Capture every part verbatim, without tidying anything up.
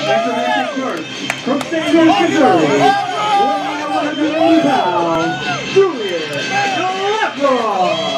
Introducing first, from Saint Louis, Missouri, weighing one hundred eighty pounds, Julius Lepro.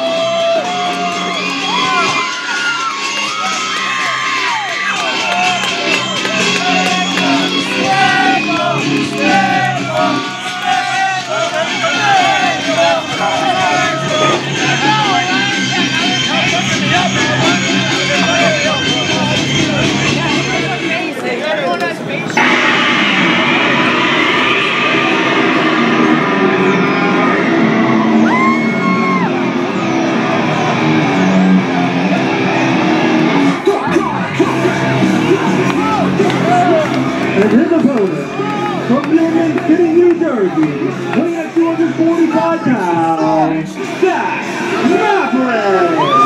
And his opponent, from Union City, New Jersey, weighing at two hundred forty-five pounds, Zach Maverick.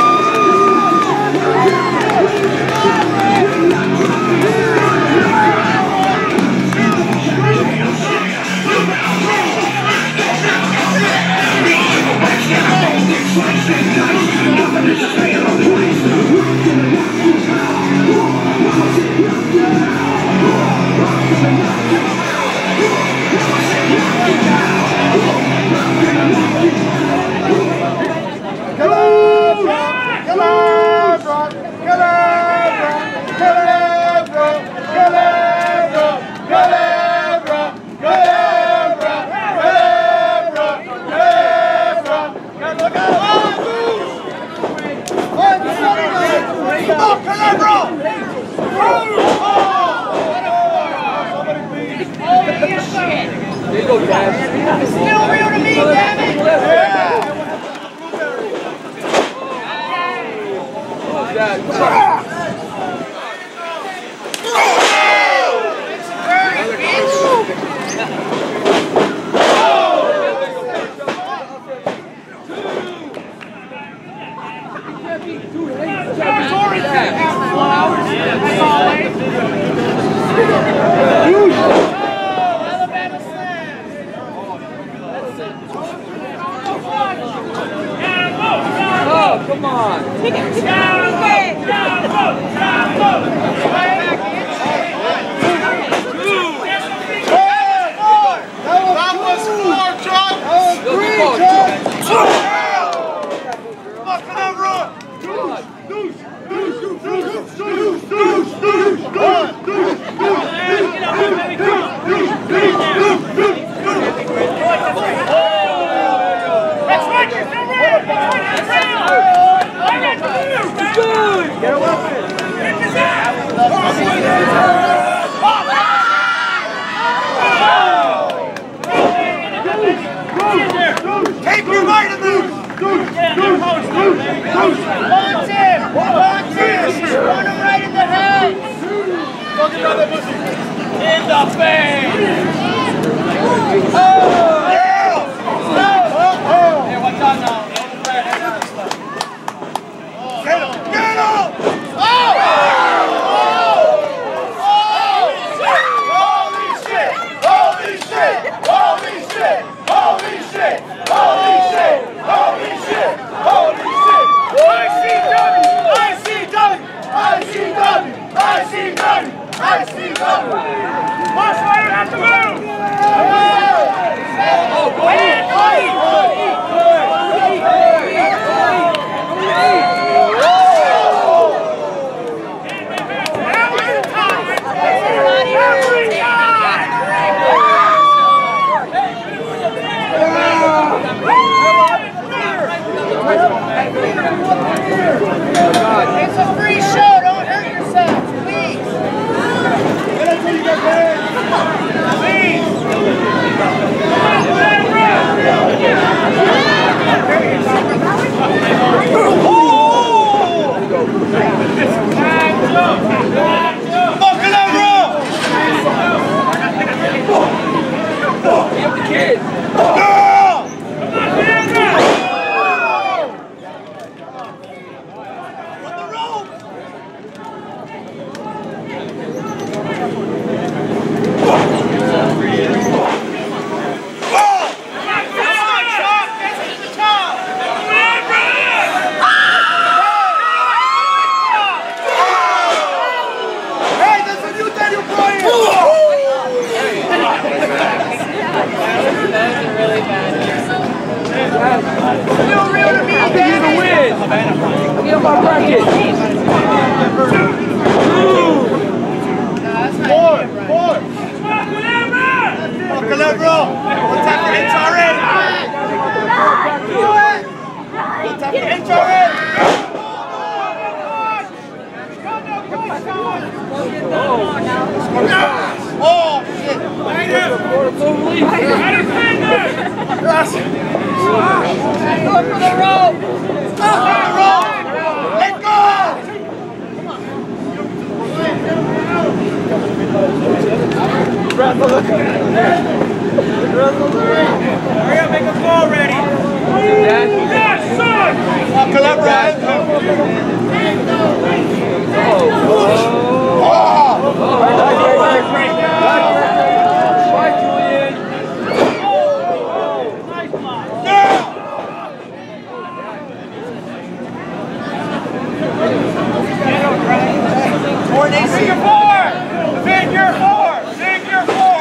There you go, guys. It's still real to me, damn it! Yeah. Oh, God. What's up? Oh, come on. That was four, John. That was three, John. Fuck it up, run. Deuce, deuce, deuce, deuce, deuce, deuce, deuce, get a weapon! Take your might and loose! Launch him! Launch him! She's running right in the head! In the face! Oh! Yeah! Hey, watch out now. Get him! Get him! I see you! Marshall, you have to move! my bracket. Four, four. Calabro. One time for H R A. One time for H R A. Oh, shit. Go for the rope! Go for the rope! Let go! Hurry up, make a ball ready. Yes, son! Oh, collaborate. Oh! Bye, Julian. Figure four! Figure four! Figure four!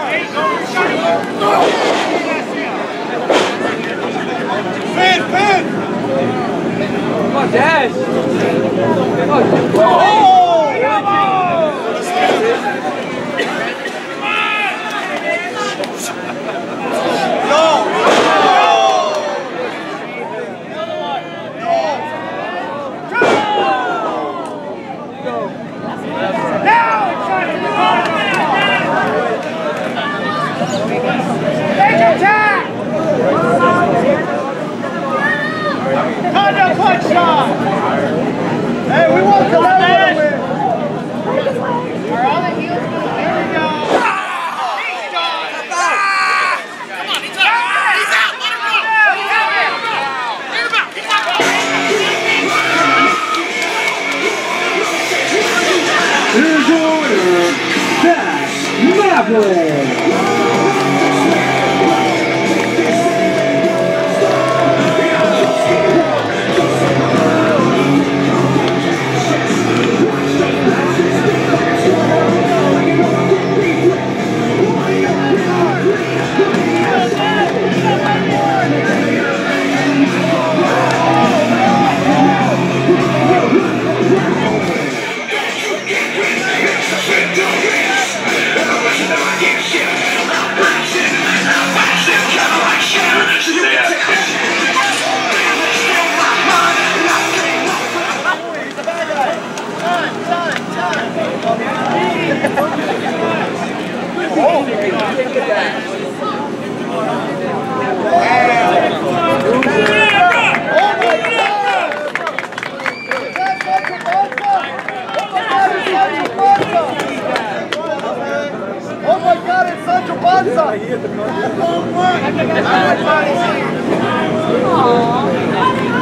Pin, pin! Come on, Dash. Come on. Oh! No! Contact punch shot! Hey, we want the left to win! Are all the heels good? There we go! He's gone! Come on, he's out! He's out! Let him go! He's out! Let him go! Let him out! He's out! Here's your winner, Dak Maverick. Oh my God, it's Sancho Panza! He hit the